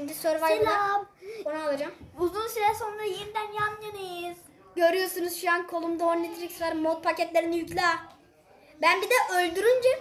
Şimdi Survivor'da Selam. onu alacağım. Uzun süre sonra yeniden yan yanayız. Görüyorsunuz şu an kolumda Omnitrix var. Mod paketlerini yükle. Ben bir de öldürünce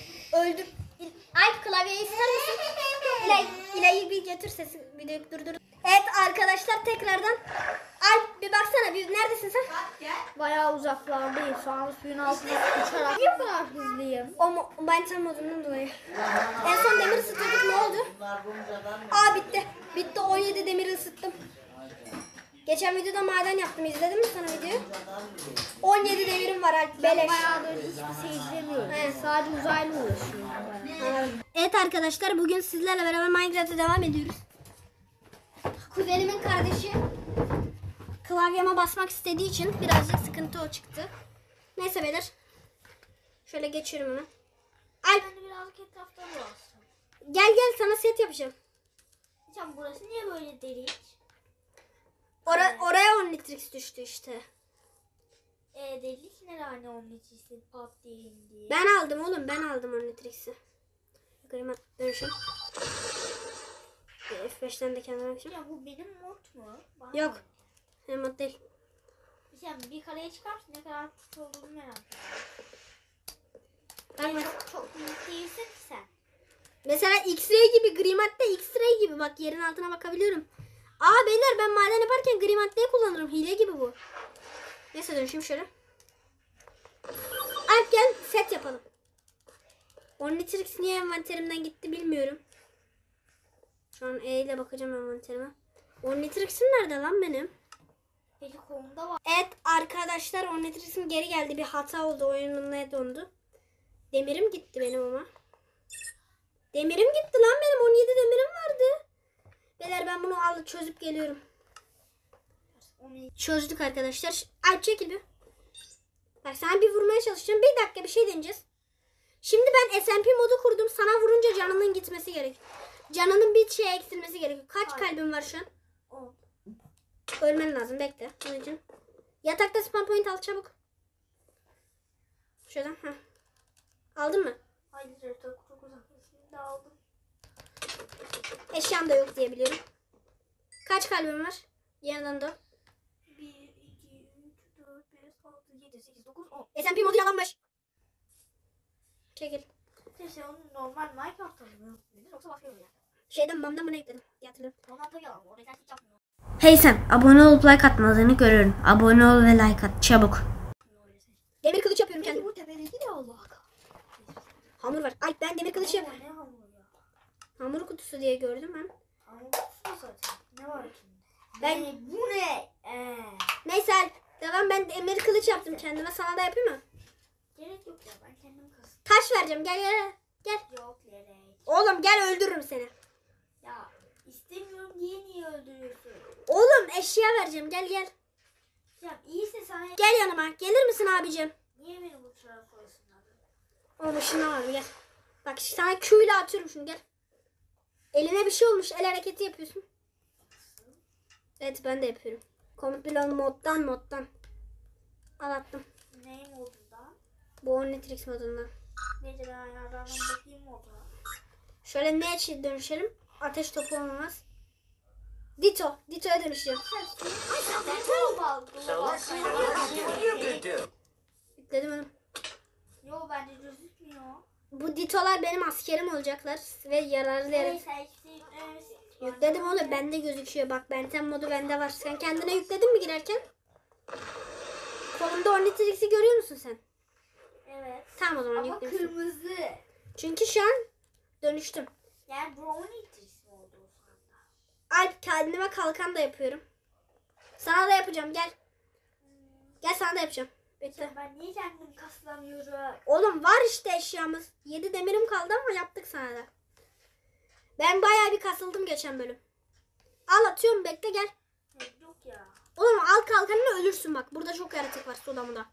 Alp klavyeyi ister misin? İlay'ı bir götür sesi videoyu durdur. Evet arkadaşlar tekrardan Alp bir baksana bir neredesin sen? Bayağı uzaklardayım. Şu an suyun altında uçarak. Niye bu kadar hızlıyım? Ben tam modundan dolayı. En son demir ısıtıyorduk, ne oldu? Aa bitti. Bitti, 17 demir ısıttım. Geçen videoda maden yaptım. İzledin mi sana videoyu? 17 demirim var Alp. Beleş. Bayağıdır hiçbir şey izlemiyorum. Evet. Sadece uzaylı uğraşıyorum. Evet arkadaşlar bugün sizlerle beraber Minecraft'a devam ediyoruz. Kuzenimin kardeşi klavyeme basmak istediği için birazcık sıkıntı o çıktı. Neyse beyler. Şöyle geçiyorum onu. Alp Ben de birazcık etraftan dolaştım. gel sana set yapacağım. Hocam burası niye böyle delik? Oraya Omnitrix düştü işte. Delik ne hani onun için pat diye. Ben aldım oğlum, ben aldım Omnitrix'i. Yukarıma dönüşüm. F5'ten de kendime bakacağım. Ya bu benim mod mu? Bana Yok. mı? Hem mod değil. Hocam bir kareye çıkarsın ne kadar küçük olduğunu merak Ben ediyorum. Çok büyük değilsin ki sen. mesela X-ray gibi, gri madde X-ray gibi, bak yerin altına bakabiliyorum. Aa beyler, ben maden yaparken gri maddeyi kullanırım. Hile gibi bu. Neyse dönüşüm şöyle. Alp gel set yapalım. Omnitrix niye envanterimden gitti bilmiyorum. Şu an E ile bakacağım envanterime. Omnitrix'im nerede lan benim? Peki kolumda var. Evet arkadaşlar, Omnitrix'im geri geldi. Bir hata oldu, oyunum ne dondu. Demirim gitti benim ama. Demirim gitti lan benim, 17 demirim vardı. Beyler ben bunu çözüp geliyorum. Çözdük arkadaşlar. Alp çekil bir. Bak sana bir vurmaya çalışacağım. Bir dakika bir şey deneyeceğiz. Şimdi ben SMP modu kurdum. Sana vurunca canının gitmesi gerek. Canının bir şeye eksilmesi gerekiyor. Kaç kalbin var şu an? 10. Ölmen lazım, bekle. Onun için. Yatakta spam point al çabuk. Şuradan. Heh. Aldın mı? Hayır çok uzak. Şimdi aldım. Eşyam da yok diye biliyorum. Kaç kalbin var? Yanından da. 1, 2, 3, 4, 5, 6, 7, 8, 9, 10. SMP modu yalanmış. Çekil. Neyse onu normal Minecraft'ta mı yoksa başka bir yer? Şeyden mamdan mı ne yükledim? Hatırlıyorum. Normalde yalan. Orada hiç yapmıyor. Hey sen, abone olup like atmadığını görüyorum. Abone ol ve like at çabuk. Demir kılıç yapıyorum Peki kendim. bu tepedeki de Allah Hamur var. Ay ben demir kılıç yap. Ne hamuru ya? Hamur kutusu diye gördüm ben. Hamur kutusu zaten. Ne var içinde? Ben- Bu ne? Neyse Alp, devam, ben demir kılıç yaptım kendime. Sana da yapayım mı? Gerek yok ya ben kendim kasım. Taş vereceğim, gel gel. Gel. Yok gerek. Oğlum gel, öldürürüm seni. Ya istemiyorum niye öldürüyorsun? Oğlum eşya vereceğim, gel gel. Ya iyiyse sana Gel yanıma, gelir misin abicim? niye beni bu tarafa koyuyorsun abi? Oğlum ışını abi gel. Bak sana Q ile atıyorum şunu, gel. Eline bir şey olmuş, el hareketi yapıyorsun. Evet ben de yapıyorum. Komut bloğun moddan. Al attım. Ney modunda? Bu Omnitrix modundan. Neyse ben ayarlardan bakayım moduna. Şöyle ne için dönüşelim? Ateş topu olmaz. Dito'ya dönüşeceğim. Yükledim onu. Yo bence gözükmüyor. Bu Dito'lar benim askerim olacaklar ve yararlı yere. Neyse hiçbir şey yüklememişsin. Yükledim onu, bende gözüküyor. Bak Benten modu bende var. Sen kendine yükledin mi girerken? Kolumda Omnitrix'i görüyor musun sen? Evet. Tamam o zaman Ama yüklemişsin. kırmızı. Çünkü şu an dönüştüm. Yani brownie trisi oldu o sırada. Alp kendime kalkan da yapıyorum. Sana da yapacağım, gel. Gel sana da yapacağım. Bekle. Ben niye kendim kaslamıyorum? Oğlum var işte eşyamız. 7 demirim kaldı ama yaptık sana da. Ben bayağı bir kasıldım geçen bölüm. Al atıyorum, bekle gel. Yok ya. Oğlum al kalkanını, ölürsün bak. Burada çok yaratık var suda muda.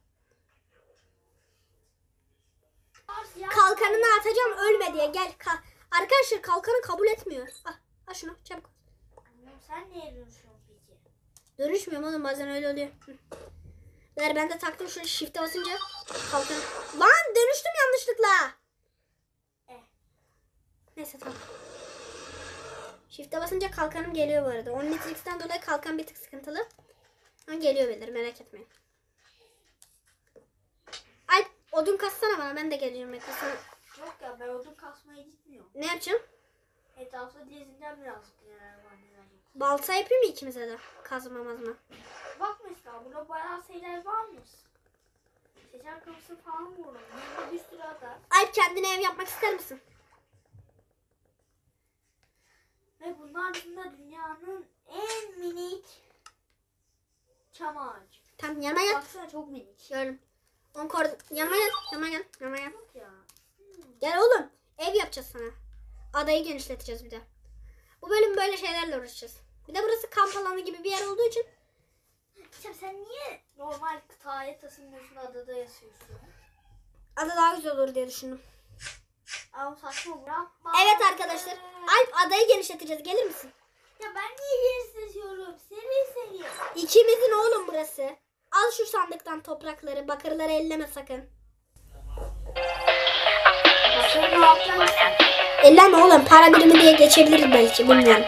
Kalkanını atacağım ölme diye, gel. Arkadaşlar kalkanı kabul etmiyor. Al şunu çabuk. Sen niye dönüşüyorsun peki? Dönüşmüyorum oğlum, bazen öyle oluyor. Ben de taktım şöyle shift'e basınca kalkan. Lan dönüştüm yanlışlıkla. Neyse tamam. Shift'e basınca kalkanım geliyor bu arada. 10 litrex'ten dolayı kalkan bir tık sıkıntılı. Ama geliyor birileri, merak etmeyin. Ay odun kassana bana, ben de geleceğim bekle sana. Yok ya, ben odun kasmaya gitmiyorum. Ne yapacağım? Etrafta gezinden birazcık yarar var. Balta yapayım mı ikimize de? Kazma mazma. Bak mesela burada bayağı şeyler varmış. Şeker kapısı falan burada. Burada bir sürü ada. Alp kendine ev yapmak ister misin? Ve bunlar dışında dünyanın en minik çam ağacı. Tamam yanıma gel. Baksana çok minik. Gördüm. Yanıma gel. Yanıma gel. Yanıma gel. Yok ya. Gel oğlum. Ev yapacağız sana. Adayı genişleteceğiz bir de. Bu bölüm böyle şeylerle uğraşacağız. Bir de burası kamp alanı gibi bir yer olduğu için. Sen niye normal kıtaya taşınmıyorsun, adada yaşıyorsun? Ada daha güzel olur diye düşündüm. Ama saçma bırakma. Evet arkadaşlar. Alp adayı genişleteceğiz. Gelir misin? Ya ben niye genişletiyorum? Seri. İkimizin oğlum burası. Al şu sandıktan toprakları. Bakırları elleme sakın. Bakın ne yapacaksın? Elleme oğlum. Para birimi diye geçebiliriz belki. Bilmiyorum.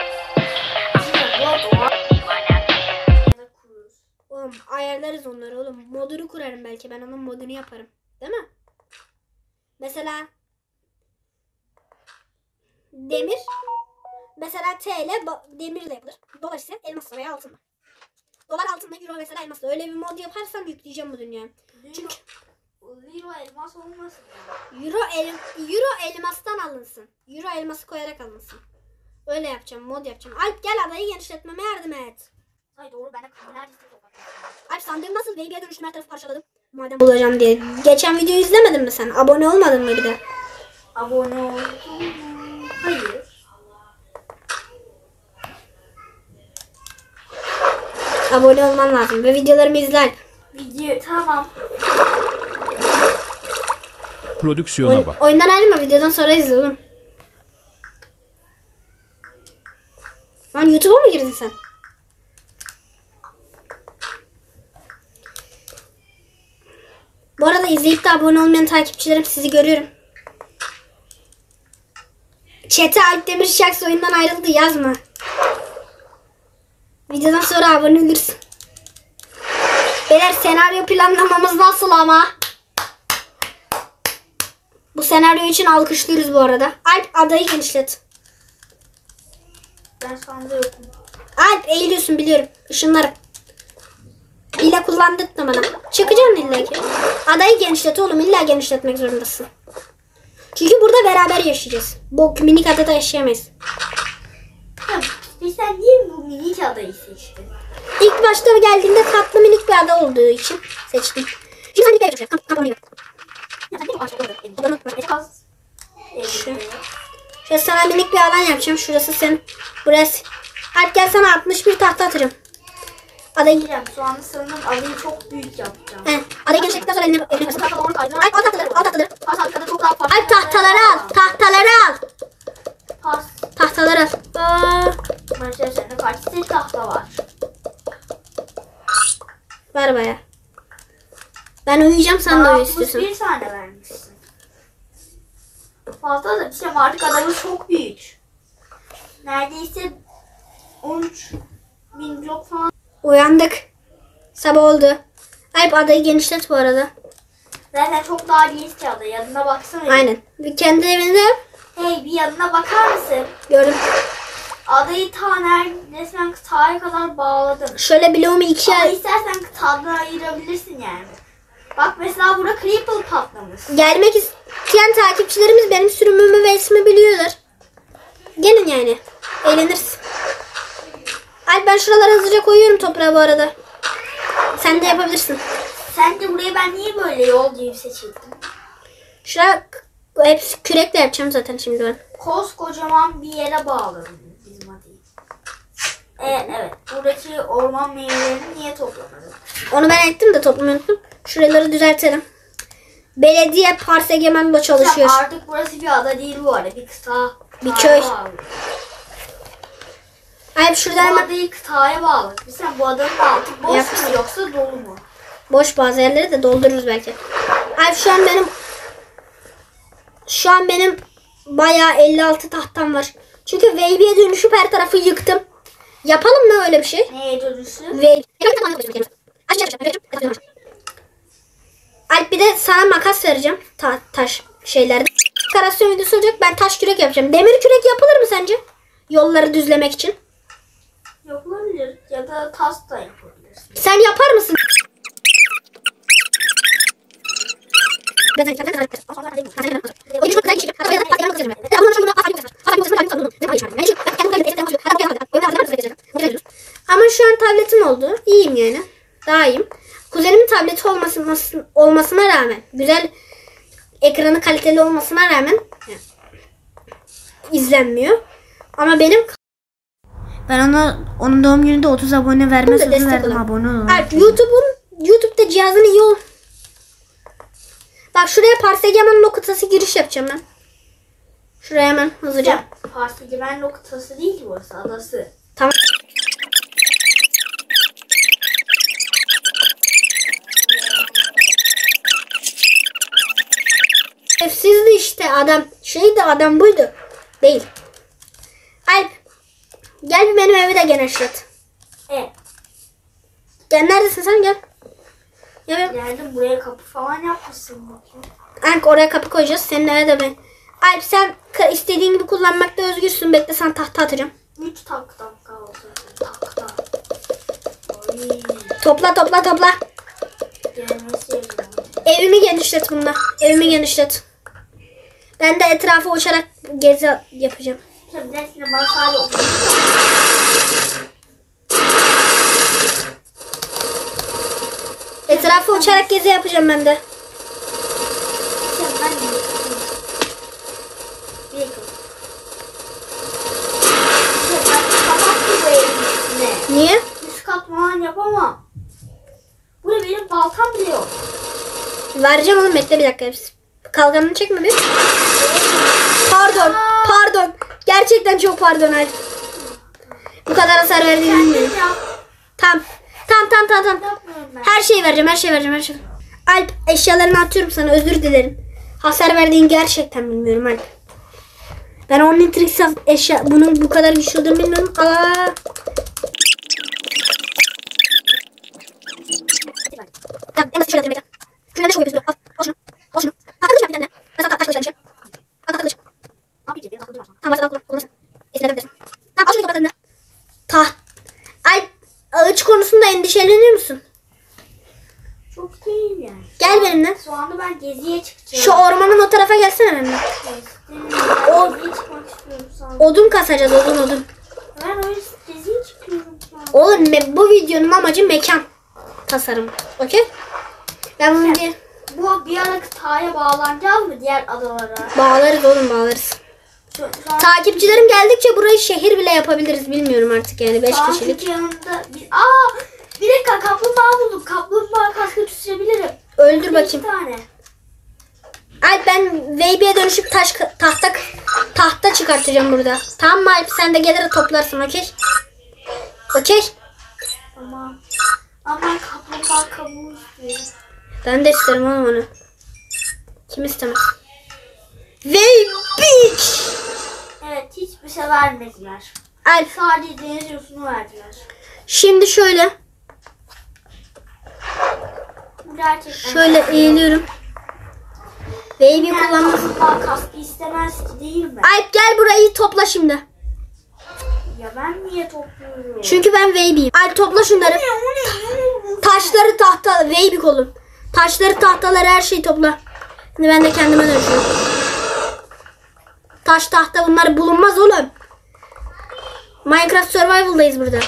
Oğlum ayarlarız onları oğlum. Modunu kurarım belki. Ben onun modunu yaparım. Değil mi? Mesela demir. Mesela TL demirle yapılır. Dolar ise elmasla veya altınla. Dolar altınla, euro mesela elmasla. Öyle bir mod yaparsam yükleyeceğim bu dünyaya. Çünkü Euro elmas olmasın ya. Euro elmastan alınsın. Euro elması koyarak alınsın. Öyle yapacağım. Mod yapacağım. Alp gel adayı genişletmeme yardım et. Hayır doğru, ben de neredeyse toplatacağım. Alp sandığım nasıl? Baby'ye dönüştüm, her tarafı parçaladım. Madem bulacağım diye. Geçen videoyu izlemedin mi sen? Abone olmadın mı bir de? Abone oldum. Hayır. Abone olman lazım ve videolarımı izle Alp. Video tamam. Prodüksiyona bak. Oyundan ayrılma, videodan sonra izle oğlum. Lan YouTube'a mı girdin sen? Bu arada izleyip de abone olmayan takipçilerim, sizi görüyorum. Chat'e Alp Demirşaks oyundan ayrıldı yazma. Videodan sonra abone olursun. Beyler senaryo planlamamız nasıl ama? Bu senaryo için alkışlıyoruz bu arada. Alp adayı genişlet. Ben sandığı yokum. Alp eğiliyorsun biliyorum. Işınlarım. İlla kullandırtma bana. Çıkacaksın illa ki. Adayı genişlet oğlum. İlla genişletmek zorundasın. Çünkü burada beraber yaşayacağız. Bu minik adada yaşayamayız. Ya, sen niye bu minik adayı seçtin? İlk başta geldiğinde tatlı minik bir ada olduğu için seçtim. Şimdi sen bir yaşayacağız. Kamp onu yap. Ya sen niye bu ağaçları Odanı Az. Şöyle sana minik bir alan yapacağım. Şurası senin. Burası. Alp gel sana 61 tahta atacağım. Adayı Gireceğim. Şu anda sanırım adayı çok büyük yapacağım. He, adayı genişlettikten sonra eline basın. Alp al tahtaları, al tahtaları. Arkada çok daha farklı. Alp tahtaları al, tahtaları al. Pas. Tahtaları al. Mesela sende kaç set tahta var? Var baya. Ben uyuyacağım, sen de uyu istiyorsan. 61 tane vermişsin. Fazla da bir şey artık adamı çok büyük. Neredeyse 13 bin blok falan. Uyandık. Sabah oldu. Alp adayı genişlet bu arada. Zaten çok daha geniş ki ada. Yanına baksana. Aynen. Bir kendi evinde yap. Hey bir yanına bakar mısın? Gördüm. Adayı resmen kıtaya kadar bağladım. Şöyle bloğumu Ama ikiye... istersen kıtadan ayırabilirsin yani. Bak mesela burada creeper patlamış. Gelmek isteyen takipçilerimiz benim sürümümü ve ismi biliyorlar. Gelin yani. Eğleniriz. Alp ben şuralara hızlıca koyuyorum toprağı bu arada. Sen de yapabilirsin. Sence burayı ben niye böyle yol gibi seçildim? Şuraya hepsi kürekle yapacağım zaten şimdi ben. Koskocaman bir yere bağladım bizim adayı. Evet. Buradaki orman meyvelerini niye toplamadım? Onu ben ettim de toplamayı unuttum. Şuraları düzeltelim. Belediye Pars Egemen'le çalışıyor. Artık burası bir ada değil bu arada. Bir kıta. Bir köy. Bağlı. Alp şurada Bu hemen adayı kıtaya bağladık. Sen bu adanın altı boş Yapsın. mu yoksa dolu mu? boş bazı yerleri de doldururuz belki. Alp şu an benim bayağı 56 tahtam var. Çünkü Wave'ye dönüşüp her tarafı yıktım. Yapalım mı öyle bir şey? Neye dönüşü? Wave. Alp bir de sana makas vereceğim. Taş şeylerde. Karasyon videosu olacak. Ben taş kürek yapacağım. Demir kürek yapılır mı sence? Yolları düzlemek için. Yapılabilir. Ya da tas da yapabilir. Sen yapar mısın? Ama şu an tabletim oldu. İyiyim yani. Daha iyiyim. Kuzenimin tableti olmasına rağmen, güzel ekranı kaliteli olmasına rağmen izlenmiyor. Ama benim Onun doğum gününde 30 abone verme da sözü destek verdim, olun. abone olun. Alp, YouTube'da cihazın iyi ol. Bak şuraya Parsegemen noktası giriş yapacağım ben. Şuraya hemen hızlıca. Parsegemen noktası değil ki burası, adası. Tamam. Sizdi işte adam. Şeydi adam buydu. Değil. Alp. Gel bir benim evi de genişlet. Gel neredesin sen gel. Gel. Geldim, buraya kapı falan yapmışsın bakayım. Alp oraya kapı koyacağız. Senin eve de ben. Alp sen istediğin gibi kullanmakta özgürsün. Bekle sana tahta atacağım. 3 taktam kaldı. Takta. Oy. Topla. Gelmesi yapıyorum. Evimi genişlet bununla. Evimi genişlet. Ben de etrafa uçarak gezi yapacağım. Şimdi hepsini bana sadece okuyayım. Etrafa uçarak gezi yapacağım ben de. Şimdi ben de bir dakika. Şimdi ben kapattım bu evin üstüne. Niye? Üst kat falan yapamam. Burada benim baltam bile yok. Vereceğim oğlum, bekle bir dakika. Kalkanını çekme bir. Pardon. Gerçekten çok pardon Alp. Bu kadar hasar verdiğini bilmiyorum. Kendim yap. Tamam. Yapmıyorum ben. Her şeyi vereceğim. Alp, eşyalarını atıyorum sana, özür dilerim. Hasar verdiğini gerçekten bilmiyorum Alp. Ben onun tricks eşya bunun bu kadar güçlü olduğunu bilmiyorum. Aa. Tamam, en basit şöyle atayım. Şuradan da şöyle yapıyorsun. Al şunu. Al kılıç yap bir tane. Ben sana taş kılıç vermişim. Al kılıç. Ne yapayım? Benim aklımda var. Tamam, al kullanırsın. Eskilerden bilirsin. Tamam, al şunu kapatın da. Alp, ağaç konusunda endişeleniyor musun? Çok değil yani. Gel benimle. Şu anda ben geziye çıkacağım. Şu ormanın o tarafa gelsene benimle. Ben geziye çıkmak istiyorum sana. Odun kasacağız, odun. Ben öyle geziye çıkıyorum şu an. Oğlum bu videonun amacı mekan tasarımı. Okey? Ben bunu Bu bir ara kıtaya bağlanacağız mı diğer adalara? bağlarız oğlum, bağlarız. Şu an Takipçilerim geldikçe burayı şehir bile yapabiliriz, bilmiyorum artık yani 5 kişilik. Türkiye yanında bir dakika, kaplumbağa buldum. Kaplumbağa kaskı tutuşabilirim. Öldür İki bakayım. tane. Alp, ben Veybi'ye dönüşüp tahta çıkartacağım burada. Tamam mı Alp, sen de gelir toplarsın, okey? Okey? Tamam. Ama ben kaplumbağa kabuğu istiyorum. Ben de isterim oğlum onu. Kim istemez? Veybi! Evet, hiçbir şey vermediler. Alp, Sadece deniz yosunu verdiler. şimdi şöyle Bu gerçekten. şöyle eğiliyorum. Veybi kullanmak. Kaplumbağa kaskı istemez ki, değil mi? Alp gel burayı topla şimdi. Ya ben niye topluyorum? Çünkü ben Veybi'yim. Alp topla şunları. Taşları, tahta, Veybi oğlum. Taşları, tahtaları, her şeyi topla. Şimdi ben de kendime dönüşüyorum. Taş, tahta bunlar bulunmaz oğlum. Minecraft Survival'dayız burada.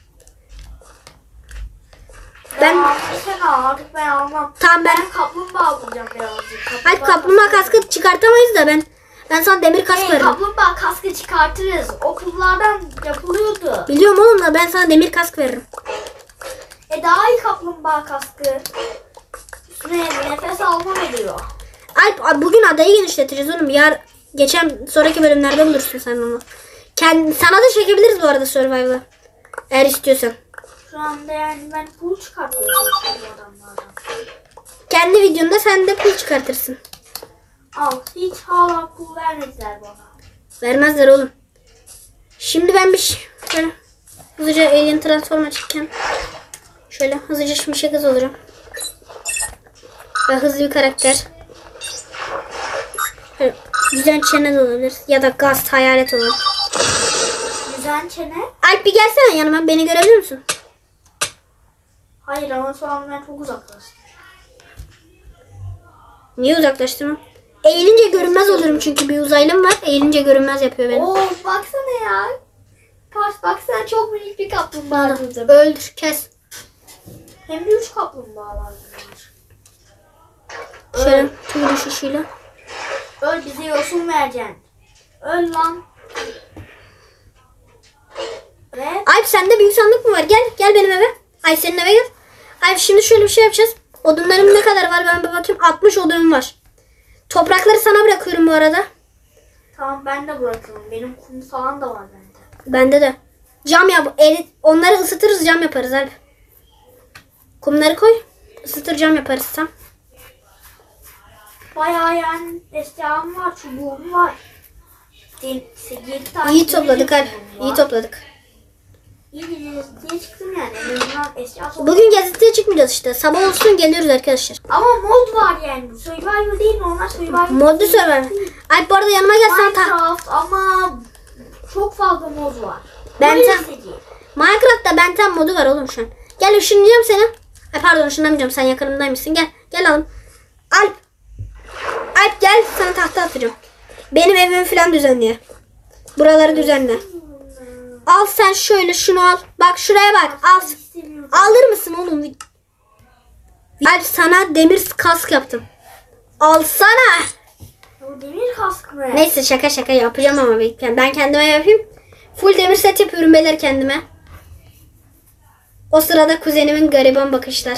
Ben Artık ben almam. Tamam, ben Kaplumbağa bulacağım birazcık. Alp kaplumbağa kaskı çıkartamayız da ben sana demir kask veririm. Kaplumbağa kaskı çıkartırız. Okullardan yapılıyordu. Biliyorum oğlum da ben sana demir kask veririm. Daha iyi kaplumbağa kaskı. Üstüne nefes alma veriyor. Alp, bugün adayı genişleteceğiz oğlum. Sonraki bölümlerde bulursun sen onu. Sana da çekebiliriz bu arada Survival'a. Eğer istiyorsan. Şu anda yani ben pul çıkartmaya çalışıyorum bu adamlardan. Kendi videonda sen de pul çıkartırsın. Al, hiç hala pul vermediler bana. Vermezler oğlum. Şimdi ben şöyle hızlıca alien transforma çekeceğim. Şöyle hızlıca şimşek kız olacağım. Ve hızlı bir karakter. Şöyle düzen çene de olabilir. Ya da gaz hayalet olur. Güzel çene. Alp bir gelsene yanıma. Beni görebiliyor musun? Hayır ama şu an ben çok uzaklaştım. Niye uzaklaştın? Eğilince görünmez olurum çünkü bir uzaylım var. Eğilince görünmez yapıyor beni. Oo baksana ya. Baksana çok minik bir kaplumbağa burada. Öldür, kes. Hem de 3 kaplumbağalar var. Şöyle tüy düşüşüyle. Öl bize yosun vereceksin. Öl lan. Ve Alp sende büyük sandık mı var? Gel benim eve. Ay senin eve gel. Alp şimdi şöyle bir şey yapacağız. Odunlarım ne kadar var ben bir bakayım. 60 odunum var. Toprakları sana bırakıyorum bu arada. tamam ben de bırakalım. Benim kum falan da var bende. Bende de. Cam yap. Onları ısıtırız cam yaparız Alp. Kumları koy. Isıtır cam yaparız tam. Bayağı yani eşyam var, çubuğum var. 7 tane. İyi topladık Alp. İyi topladık. İyi diye çıktım yani. En azından eşya topladım. Bugün gazeteye çıkmayacağız işte. Sabah olsun geliyoruz arkadaşlar. Ama mod var yani. Survival değil mi? Onlar survival. Modlu server. Alp bu arada yanıma gel sana Minecraft ama çok fazla mod var. Ben Böyle tam- istediğim. Minecraft'ta benten modu var oğlum şu an. Gel ışınlayacağım seni. Ay pardon ışınlamayacağım. Sen yakınımdaymışsın. Gel alın. Alp. Alp gel sana tahta atacağım. Benim evimi falan düzenliyor. Buraları düzenle. Al sen şöyle şunu al. Bak şuraya bak. Al. İstemiyorum. Alır mısın oğlum? Alp sana demir kask yaptım. Alsana. Bu demir kask mı? Neyse şaka yapacağım ama ben kendime yapayım. Full demir set yapıyorum beyler kendime. O sırada kuzenimin gariban bakışlar.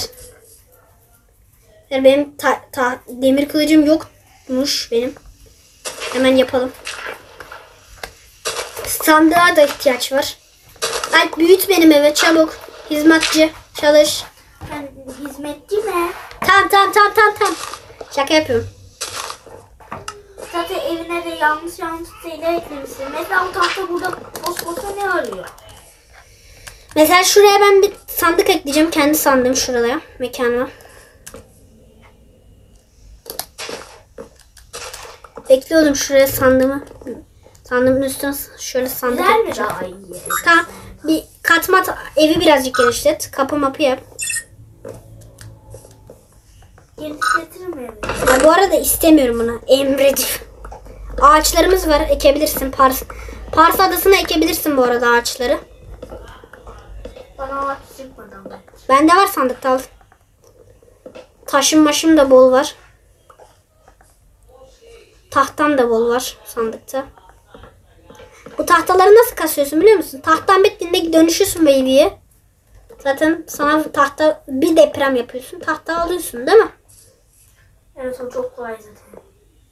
Yani benim demir kılıcım yokmuş benim. Hemen yapalım. Sandığa da ihtiyaç var. Alp büyüt benim eve çabuk. Hizmetçi çalış. Sen hizmetçi mi? Tamam. Şaka yapıyorum. Zaten evine de yanlış şeyler eklemişsin. Mesela bu tahta burada koskoca ne arıyor? Mesela şuraya ben bir sandık ekleyeceğim. Kendi sandığım şuraya. Mekanıma. Bekliyordum şuraya sandığımı. Sandığımın üstüne şöyle sandık Güzel mi ekleyeceğim. daha iyi? Tamam. Bir katmat evi birazcık genişlet. Kapı mapı yap. Genişletirim evi. Ya bu arada istemiyorum bunu. Emrediyorum. Ağaçlarımız var. Ekebilirsin. Pars adasına ekebilirsin bu arada ağaçları. Bana ağaç çıkmadı ama. Bende var sandıkta al. Taşım maşım da bol var. Tahtam da bol var sandıkta. Bu tahtaları nasıl kasıyorsun biliyor musun? Tahtan bittiğinde dönüşüyorsun baby'ye. Zaten sana tahta bir deprem yapıyorsun. Tahta alıyorsun değil mi? Evet o çok kolay zaten.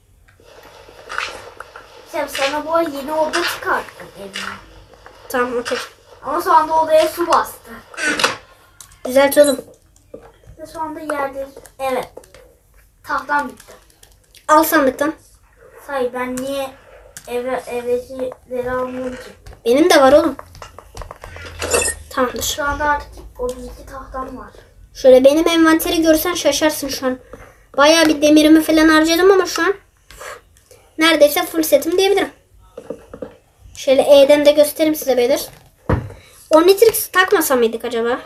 Sen sana bu ay yeni oda çıkarttım evine. Tamam okey. Ama şu anda odaya su bastı. Düzelt oğlum. Ve şu anda yerde. Evet. Tahtam bitti. Al sandıktan. Say ben niye evdekileri almıyorum ki? Benim de var oğlum. Tamamdır. Şu anda artık 32 tahtam var. Şöyle benim envanteri görsen şaşarsın şu an. Bayağı bir demirimi falan harcadım ama şu an neredeyse full setim diyebilirim. Şöyle E'den de göstereyim size beyler. Omnitrix takmasa mıydık acaba?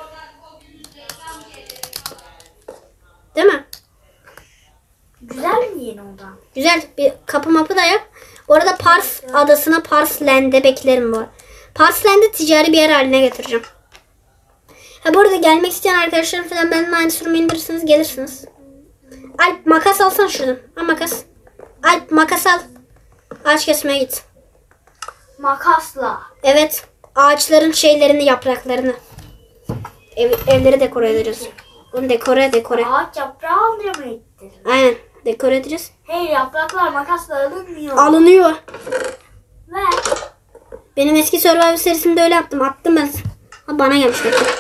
Değil mi? Güzel mi yeni oda? Güzel bir kapı mapı da yap. Bu arada Pars adasına Pars Land'e beklerim bu. Pars Land'e ticari bir yer haline getireceğim. Ha bu arada gelmek isteyen arkadaşlarım falan benimle aynı sürümü indirirsiniz gelirsiniz. Alp makas alsan şuradan. Ha makas. Alp makas al. Ağaç kesmeye git. Makasla. Evet. Ağaçların şeylerini yapraklarını. Evleri dekore edeceğiz. Bunu dekore. Ağaç yaprağı almaya mı gittin? Aynen. Dekore edeceğiz. Hey yapraklar makasla alınmıyor. Alınıyor. Ver. Benim eski Survivor serisinde öyle yaptım. Attım ben. Ha, bana gelmiş.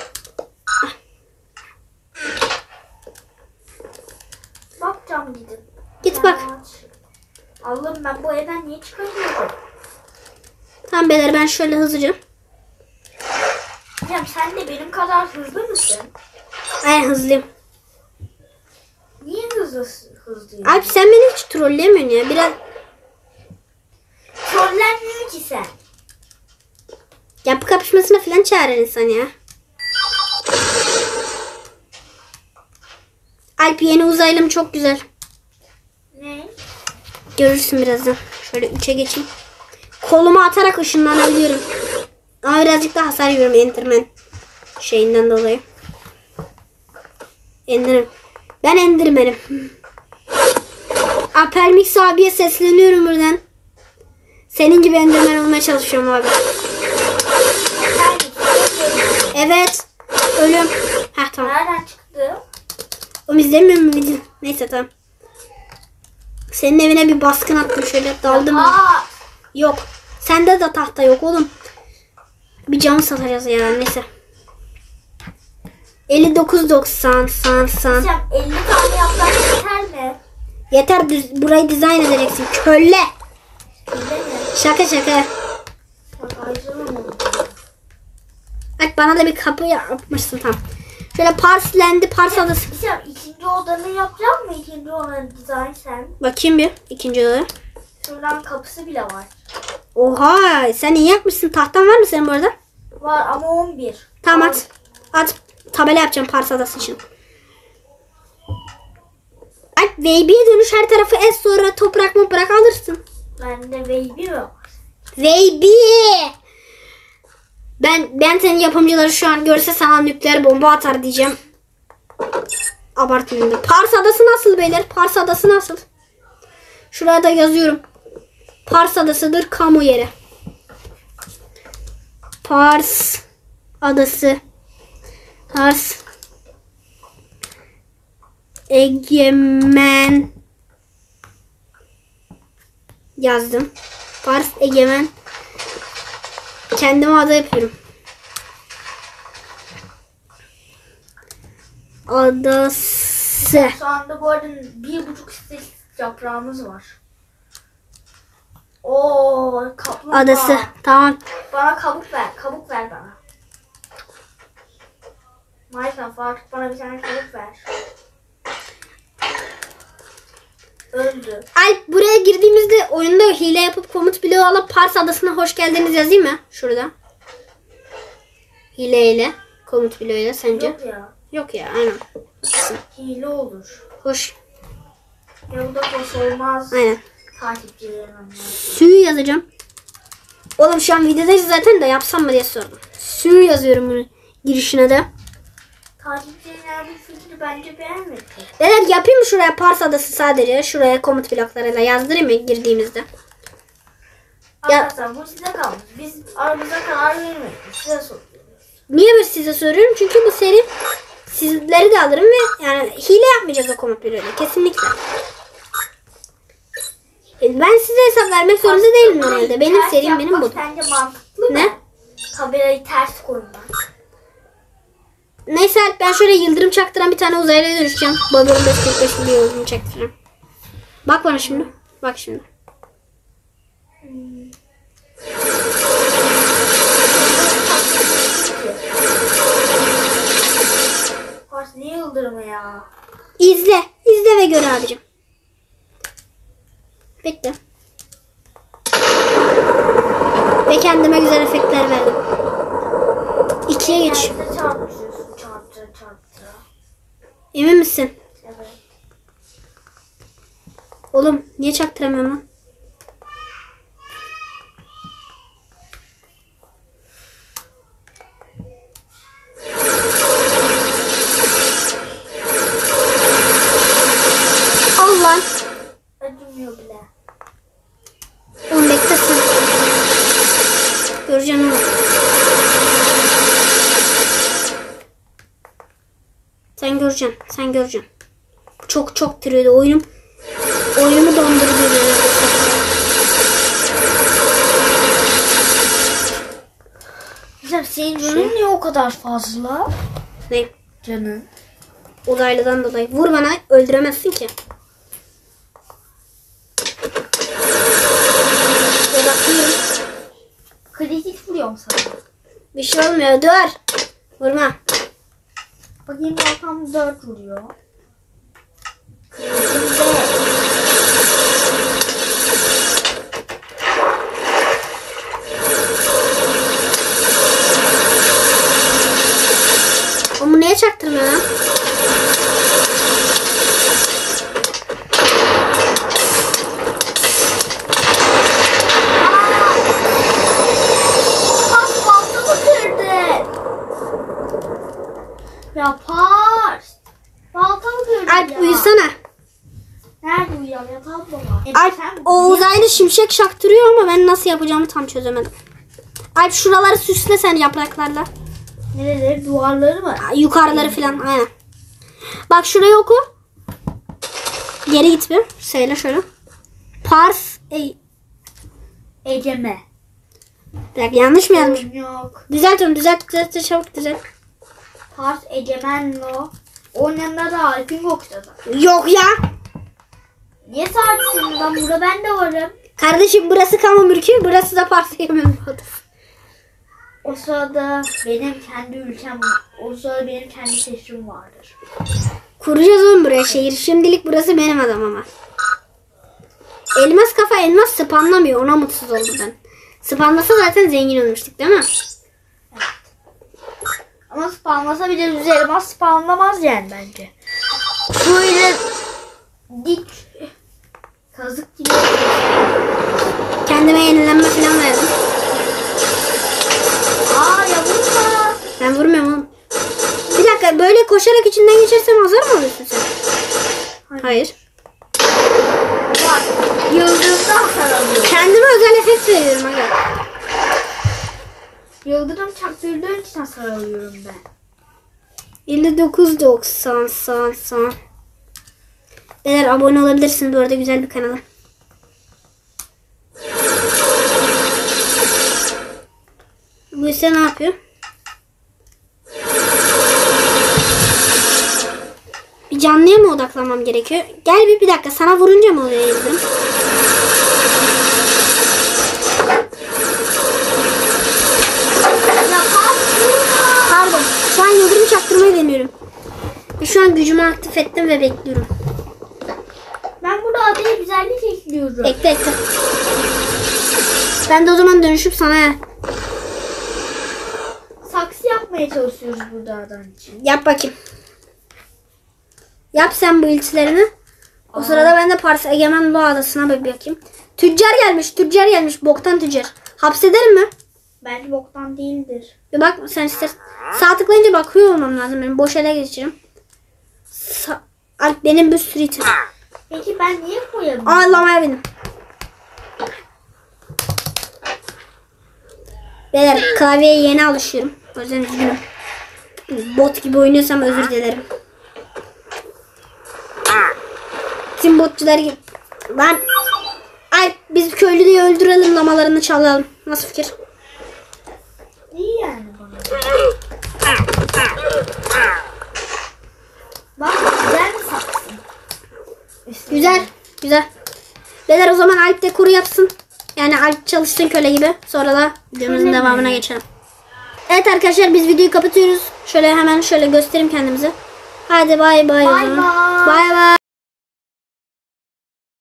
Bakacağım gidin. Git bak. Allah'ım ben bu evden niye çıkamıyorum? Tamam beyler ben şöyle hızlıca. Hocam sen de benim kadar hızlı mısın? Aynen hızlıyım. Niye hızlıyım? Alp sen beni hiç trollemiyorsun ya. Biraz Trollenmiyor ki sen. yapı kapışmasına falan çağırır insan ya. Alp yeni uzaylım çok güzel. Ne? Görürsün birazdan. Şöyle 3'e geçeyim. Kolumu atarak ışınlanabiliyorum. Ama birazcık daha hasar yiyorum Enderman şeyinden dolayı. Enderman. Ben Enderman'im. Apermix abiye sesleniyorum buradan. Senin gibi Enderman olmaya çalışıyorum abi. Evet. Ölüm. Heh tamam. Nereden çıktı? O izlemiyor mu video? Neyse tamam. Senin evine bir baskın attım şöyle daldım. Aa, Yok. Sende de tahta yok oğlum. Bir cam satacağız ya neyse. 59.90 san. hocam 50 tane yaprak yeter mi? Yeter burayı dizayn edeceksin. Kölle. Öyle mi? Şaka şaka. Bak ayrılma. Bak bana da bir kapı yapmışsın tam. Şöyle Pars adası. Hocam ikinci odanı yapacak mı? İkinci odanın dizayn sen. Bakayım bir ikinci odaya. Şuradan kapısı bile var. Oha sen iyi yapmışsın. Tahtan var mı senin bu arada? Var ama 11. Tamam at. At. Tabela yapacağım Pars adası için. Alp Baby'ye dönüş her tarafı ez sonra toprak alırsın. Bende baby yok. Baby. Ben senin yapımcıları şu an görse sana nükleer bomba atar diyeceğim. Abartmayayım da. Pars adası nasıl beyler? Pars adası nasıl? Şuraya da yazıyorum. Pars adasıdır kamu yeri. Pars adası. Pars Egemen yazdım. Pars Egemen. Kendime ada yapıyorum. Adası. Şu anda bu arada 1,5 stek yaprağımız var. Oo, kaplumbağa. Adası. Tamam. Bana kabuk ver. Kabuk ver bana. Minecraft artık bana bir tane kabuk ver. Öldü. Alp buraya girdiğimizde oyunda hile yapıp komut bloğu alıp Pars adasına hoş geldiniz yazayım mı? Şurada. Hileyle. Komut bloğuyla sence? Yok ya. Yok ya aynen. Hile olur. Hoş. Yolda hoş olmaz. Aynen. Takipçilerim anlar. Suyu yazacağım. Oğlum şu an videodayız zaten de yapsam mı diye sordum. Suyu yazıyorum bunu girişine de. Takipçiler bu fikri bence beğenmedi. Evet yapayım mı şuraya Pars adası sadece? Şuraya komut bloklarıyla yazdırayım mı girdiğimizde? Ya- Arkadaşlar bu size kalmış. Biz aramıza karar vermedik. Size soruyoruz. Niye böyle size soruyorum? Çünkü bu seri sizleri de alırım ve yani hile yapmayacağız o komut bloğuyla. Kesinlikle. Ben size hesap vermek zorunda değilim normalde. Benim Ters serim benim bu. yapmak Sence mantıklı mı? Ne? Kamerayı ters koymak. Neyse Alp, ben şöyle yıldırım çaktıran bir tane uzaylıya dönüşeceğim. Bakalım 545 bir yıldırım çaktıracağım. Bak bana şimdi. Bak şimdi. Pars niye yıldırımı ya? İzle. İzle ve gör abicim. Bekle. Ve kendime güzel efektler verdim. 2'ye geç. Kendine çarpışıyorsun. Çarptıra. Emin misin? Evet. Oğlum niye çaktıramıyorum lan? Al lan. Acımıyor bile. Oğlum beklesin. Göreceğim onu. Sen göreceksin. Sen göreceksin. Çok tırıyordu oyunum. Oyunumu dondurdu. Güzel, senin canın niye o kadar fazla? Ne? Canın. Uzaylıdan dolayı. Vur bana. Öldüremezsin ki. Ve bakıyorum. vursam sana? Bir şey olmuyor. Dur. Vurma. Bakayım baltam 4 vuruyor. Ama niye çaktırmıyor lan? Pars baltamı kırdı. Ya Pars. Baltamı kırdı Alp ya. uyusana. Nerede uyuyalım? Yatağım da var. Alp o uzaylı şimşek çaktırıyor ama ben nasıl yapacağımı tam çözemedim. Alp şuraları süsle sen yapraklarla. Nereleri? Duvarları mı? Yukarıları falan aynen. Bak şurayı oku. Geri git bir. Söyle şöyle. Pars. Eceme. Bir dakika, yanlış mı yazmış? Yok. Düzelt onu düzelt çabuk düzelt. Pars Egemenlo. Onun yanında da Alp'in okşadı. Yok ya. Niye saatsin lan? Burada ben de varım. Kardeşim burası Kama Mülkü, burası da Pars Egemen Odası. O sırada benim kendi ülkem, o sırada benim kendi şehrim vardır. Kuracağız oğlum buraya şehir. Şimdilik burası benim adam ama. Elmas kafa elmas spamlamıyor. Ona mutsuz oldum ben. Spamlasa zaten zengin olmuştuk değil mi? Ama spawnlasa bile düz elmas spawnlamaz yani bence. Böyle dik kazık gibi. Kendime yenilenme falan verdim. Aa ya vurma. Ben vurmuyorum oğlum. Bir dakika böyle koşarak içinden geçersem hazır mı oluyorsun sen? Hayır. Bak yıldırımdan hasar alıyorum. Kendime özel efekt veriyorum aga. Yıldırım çaktırdığın için hasar alıyorum ben. 59.90 san. Beyler abone olabilirsiniz bu arada, güzel bir kanala. Bu ise ne yapıyor? Bir canlıya mı odaklanmam gerekiyor? Gel bir dakika, sana vurunca mı oluyor Yıldırım? Pardon. Şu an Yıldırım çaktırmayı deniyorum. Ve şu an gücümü aktif ettim ve bekliyorum. Ben burada adaya güzellik ekliyorum. Ekle. Ben de o zaman dönüşüp sana Saksı yapmaya çalışıyoruz burada adam için. yap bakayım. Yap sen bu iltilerini. O sırada ben de Pars Egemen Doğa Adası'na bir bakayım. Tüccar gelmiş. Boktan tüccar. Hapsederim mi? Bence boktan değildir. Bir bak sen istersen. Sağ tıklayınca bakıyor olmam lazım. Benim boş ele geçeceğim. Alp benim bir sürü itim. Peki ben niye koyamıyorum? Ağlamaya benim. Beyler klavyeye yeni alışıyorum. O yüzden üzgünüm. Bot gibi oynuyorsam özür dilerim. Tüm botçular gibi. Lan. Ay biz köylüyü öldürelim, lamalarını çalalım. Nasıl fikir? İyi yani bana. Bak güzel mi saksın? Güzel. Beyler o zaman Alp de kuru yapsın. Yani Alp çalışsın köle gibi. Sonra da videomuzun Köle mi? devamına geçelim. Evet arkadaşlar biz videoyu kapatıyoruz. Şöyle hemen şöyle göstereyim kendimizi. Hadi bay bay. Bay bay. Bay bay.